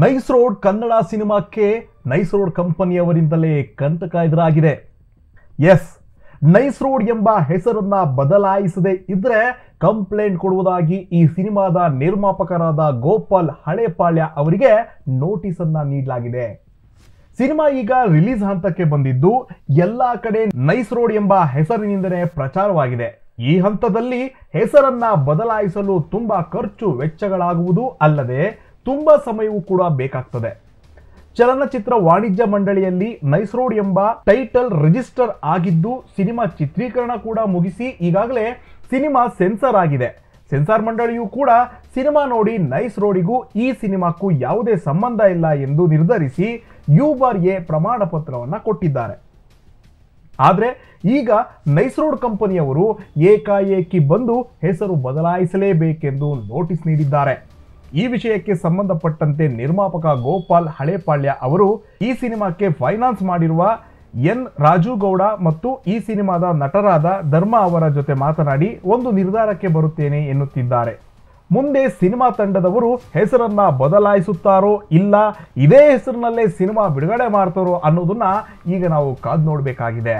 Nice road Kannada ಸಿನಿಮಾಕ್ಕೆ nice road ಕಂಪನಿಯವರಿಂದಲೇ ಕಂಟಕ ಎದುರಾಗಿದೆ. ಎಸ್, ನೈಸ್ ರೋಡ್ ಎಂಬ ಹೆಸರನ್ನ ಬದಲಾಯಿಸದೆ ಇದ್ರೆ ಕಂಪ್ಲೇಂಟ್ ಕೊಡುವುದಾಗಿ ಈ ಸಿನಿಮಾದ ನಿರ್ಮಾಪಕರಾದ ಗೋಪಾಲ್ ಹಳೇಪಾಳ್ಯ ಅವರಿಗೆ ನೋಟಿಸ್ ಅನ್ನ ನೀಡಲಾಗಿದೆ. ಸಿನಿಮಾ ಈಗ ರಿಲೀಸ್ ಹಂತಕ್ಕೆ ಬಂದಿದ್ದು ಎಲ್ಲಾ ಕಡೆ ನೈಸ್ ರೋಡ್ ಎಂಬ ಹೆಸರಿನಿಂದಲೇ ಪ್ರಚಾರವಾಗಿದೆ. ಈ ಹಂತದಲ್ಲಿ ಹೆಸರನ್ನ ಬದಲಾಯಿಸಲು ತುಂಬಾ ಖರ್ಚು ವೆಚ್ಚಗಳಾಗುವುದು ಅಲ್ಲದೆ ತುಂಬಾ ಸಮಯವೂ ಕೂಡ ಬೇಕಾಗ್ತದೆ. ಚಲನಚಿತ್ರ ವಾಣಿಜ್ಯ ಮಂಡಳಿಯಲ್ಲಿ ನೈಸ್ ರೋಡ್ ಎಂಬ ಟೈಟಲ್ ರಿಜಿಸ್ಟರ್ ಆಗಿದ್ದು ಸಿನಿಮಾ ಚಿತ್ರೀಕರಣ ಕೂಡ ಮುಗಿಸಿ ಈಗಾಗಲೇ ಸಿನಿಮಾ ಸೆನ್ಸಾರ್ ಆಗಿದೆ. ಸೆನ್ಸಾರ್ ಮಂಡಳಿಯು ಕೂಡ ಸಿನಿಮಾ ನೋಡಿ ನೈಸ್ ರೋಡಿಗೂ ಈ ಸಿನಿಮಾಕ್ಕೂ ಯಾವುದೇ ಸಂಬಂಧ ಇಲ್ಲ ಎಂದು ನಿರ್ಧರಿಸಿ U/A ಪ್ರಮಾಣ ಪತ್ರವನ್ನು ಕೊಟ್ಟಿದ್ದಾರೆ. ಆದರೆ ಈಗ ನೈಸ್ ರೋಡ್ ಕಂಪನಿಯವರು ಏಕಾಏಕಿ ಬಂದು ಹೆಸರು ಬದಲಾಯಿಸಲೇಬೇಕೆಂದು ನೋಟಿಸ್ ನೀಡಿದ್ದಾರೆ. ಈ ವಿಷಯಕ್ಕೆ ಸಂಬಂಧಪಟ್ಟಂತೆ ನಿರ್ಮಾಪಕ ಗೋಪಾಲ್ ಹಳೇಪಾಳ್ಯ ಅವರು ಈ ಸಿನಿಮಾಕ್ಕೆ ಫೈನಾನ್ಸ್ ಮಾಡಿರುವ ಎನ್ ರಾಜುಗೌಡ ಮತ್ತು ಈ ಸಿನಿಮಾದ ನಟರಾದ ಧರ್ಮ ಅವರ ಜೊತೆ ಮಾತನಾಡಿ ಒಂದು ನಿರ್ಧಾರಕ್ಕೆ ಬರುತ್ತೇನೆ ಎನ್ನುತ್ತಿದ್ದಾರೆ. ಮುಂದೆ ಸಿನಿಮಾ ತಂಡದವರು ಹೆಸರನ್ನ ಬದಲಾಯಿಸುತ್ತಾರೋ ಇಲ್ಲ ಇದೇ ಹೆಸರಿನಲ್ಲೇ ಸಿನಿಮಾ ಬಿಡುಗಡೆ ಮಾಡ್ತಾರೋ ಅನ್ನೋದನ್ನ ಈಗ ನಾವು ಕಾದು ನೋಡಬೇಕಾಗಿದೆ.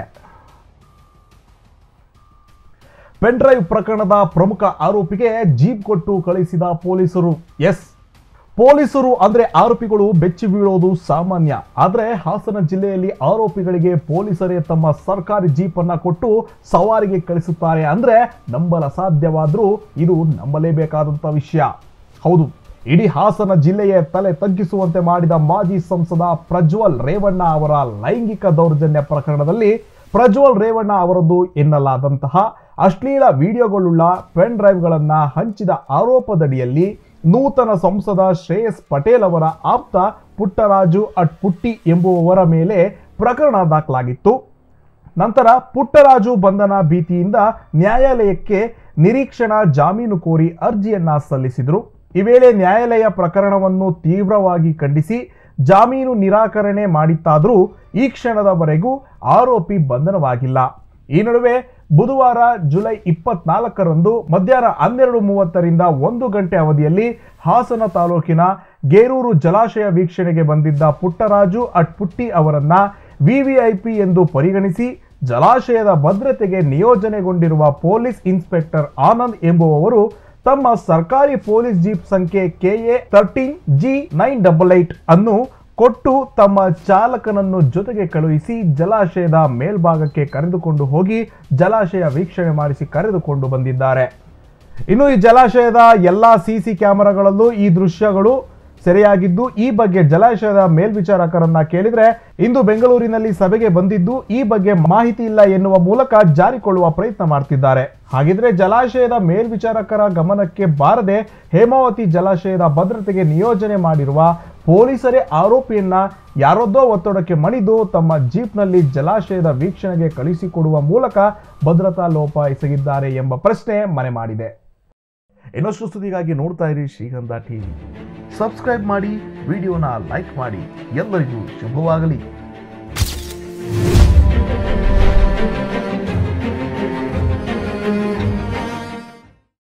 ಪೆನ್ ಡ್ರೈವ್ ಪ್ರಕರಣದ ಪ್ರಮುಖ ಆರೋಪಿಗೆ ಜೀಪ್ ಕೊಟ್ಟು ಕಳಿಸಿದ ಪೊಲೀಸರು. ಎಸ್, ಪೊಲೀಸರು ಅಂದ್ರೆ ಆರೋಪಿಗಳು ಬೆಚ್ಚಿ ಬೀಳೋದು ಸಾಮಾನ್ಯ. ಆದ್ರೆ ಹಾಸನ ಜಿಲ್ಲೆಯಲ್ಲಿ ಆರೋಪಿಗಳಿಗೆ ಪೊಲೀಸರೇ ತಮ್ಮ ಸರ್ಕಾರಿ ಜೀಪ್ ಅನ್ನ ಕೊಟ್ಟು ಸವಾರಿಗೆ ಕಳಿಸುತ್ತಾರೆ ಅಂದ್ರೆ ನಂಬಲ ಸಾಧ್ಯವಾದ್ರೂ ಇದು ನಂಬಲೇಬೇಕಾದಂತ ವಿಷಯ. ಹೌದು, ಇಡೀ ಹಾಸನ ಜಿಲ್ಲೆಯ ತಲೆ ತಗ್ಗಿಸುವಂತೆ ಮಾಡಿದ ಮಾಜಿ ಸಂಸದ ಪ್ರಜ್ವಲ್ ರೇವಣ್ಣ ಅವರ ಲೈಂಗಿಕ ದೌರ್ಜನ್ಯ ಪ್ರಕರಣದಲ್ಲಿ ಪ್ರಜ್ವಲ್ ರೇವಣ್ಣ ಅವರದ್ದು ಎನ್ನಲಾದಂತಹ ಅಶ್ಲೀಲ ವಿಡಿಯೋಗಳುಳ್ಳ ಪೆನ್ ಡ್ರೈವ್ಗಳನ್ನು ಹಂಚಿದ ಆರೋಪದಡಿಯಲ್ಲಿ ನೂತನ ಸಂಸದ ಶ್ರೇಯಸ್ ಪಟೇಲ್ ಅವರ ಆಪ್ತ ಪುಟ್ಟರಾಜು ಪುಟ್ಟಿ ಎಂಬುವವರ ಮೇಲೆ ಪ್ರಕರಣ ದಾಖಲಾಗಿತ್ತು. ನಂತರ ಪುಟ್ಟರಾಜು ಬಂಧನ ಭೀತಿಯಿಂದ ನ್ಯಾಯಾಲಯಕ್ಕೆ ನಿರೀಕ್ಷಣಾ ಜಾಮೀನು ಕೋರಿ ಅರ್ಜಿಯನ್ನ ಸಲ್ಲಿಸಿದರು. ಈ ವೇಳೆ ನ್ಯಾಯಾಲಯ ಪ್ರಕರಣವನ್ನು ತೀವ್ರವಾಗಿ ಖಂಡಿಸಿ ಜಾಮೀನು ನಿರಾಕರಣೆ ಮಾಡಿತ್ತಾದರೂ ಈ ಕ್ಷಣದವರೆಗೂ ಆರೋಪಿ ಬಂಧನವಾಗಿಲ್ಲ. ಈ ನಡುವೆ ಬುಧವಾರ ಜುಲೈ 24ರಂದು ಮಧ್ಯಾಹ್ನ 12:30ರಿಂದ 1 ಗಂಟೆ ಅವಧಿಯಲ್ಲಿ ಹಾಸನ ತಾಲೂಕಿನ ಗೇರೂರು ಜಲಾಶಯ ವೀಕ್ಷಣೆಗೆ ಬಂದಿದ್ದ ಪುಟ್ಟರಾಜು ಪುಟ್ಟಿ ಅವರನ್ನ ವಿವಿಐಪಿ ಎಂದು ಪರಿಗಣಿಸಿ ಜಲಾಶಯದ ಭದ್ರತೆಗೆ ನಿಯೋಜನೆಗೊಂಡಿರುವ ಪೊಲೀಸ್ ಇನ್ಸ್ಪೆಕ್ಟರ್ ಆನಂದ್ ಎಂಬುವವರು ತಮ್ಮ ಸರ್ಕಾರಿ ಪೊಲೀಸ್ ಜೀಪ್ ಸಂಖ್ಯೆ KA 13G988 ಅನ್ನು ಕೊಟ್ಟು ತಮ್ಮ ಚಾಲಕನನ್ನು ಜೊತೆಗೆ ಕಳುಹಿಸಿ ಜಲಾಶಯದ ಮೇಲ್ಭಾಗಕ್ಕೆ ಕರೆದುಕೊಂಡು ಹೋಗಿ ಜಲಾಶಯ ವೀಕ್ಷಣೆ ಮಾಡಿಸಿ ಕರೆದುಕೊಂಡು ಬಂದಿದ್ದಾರೆ. ಇನ್ನು ಈ ಜಲಾಶಯದ ಎಲ್ಲಾ CC ಕ್ಯಾಮೆರಾಗಳಲ್ಲೂ ಈ ದೃಶ್ಯಗಳು ಸೆರೆಯಾಗಿದ್ದು ಈ ಬಗ್ಗೆ ಜಲಾಶಯದ ಮೇಲ್ವಿಚಾರಕರನ್ನ ಕೇಳಿದ್ರೆ ಇಂದು ಬೆಂಗಳೂರಿನಲ್ಲಿ ಸಭೆಗೆ ಬಂದಿದ್ದು ಈ ಬಗ್ಗೆ ಮಾಹಿತಿ ಇಲ್ಲ ಎನ್ನುವ ಮೂಲಕ ಜಾರಿಕೊಳ್ಳುವ ಪ್ರಯತ್ನ ಮಾಡ್ತಿದ್ದಾರೆ. ಹಾಗಿದ್ರೆ ಜಲಾಶಯದ ಮೇಲ್ವಿಚಾರಕರ ಗಮನಕ್ಕೆ ಬಾರದೆ ಹೇಮಾವತಿ ಜಲಾಶಯದ ಭದ್ರತೆಗೆ ನಿಯೋಜನೆ ಮಾಡಿರುವ ಪೊಲೀಸರೇ ಆರೋಪಿಯನ್ನ ಯಾರೊದ್ದೋ ಒತ್ತಡಕ್ಕೆ ಮಣಿದು ತಮ್ಮ ಜೀಪ್ನಲ್ಲಿ ಜಲಾಶಯದ ವೀಕ್ಷಣೆಗೆ ಕಳಿಸಿಕೊಡುವ ಮೂಲಕ ಭದ್ರತಾ ಲೋಪ ಎಸಗಿದ್ದಾರೆ ಎಂಬ ಪ್ರಶ್ನೆ ಮನೆ ಮಾಡಿದೆ. ಇನ್ನಷ್ಟು ಸುದ್ದಿಗಾಗಿ ನೋಡ್ತಾ ಇರಿ ಶ್ರೀಗಂಧ ಟಿವಿ. ಸಬ್ಸ್ಕ್ರೈಬ್ ಮಾಡಿ, ವಿಡಿಯೋನ ಲೈಕ್ ಮಾಡಿ. ಎಲ್ಲರಿಗೂ ಶುಭವಾಗಲಿ.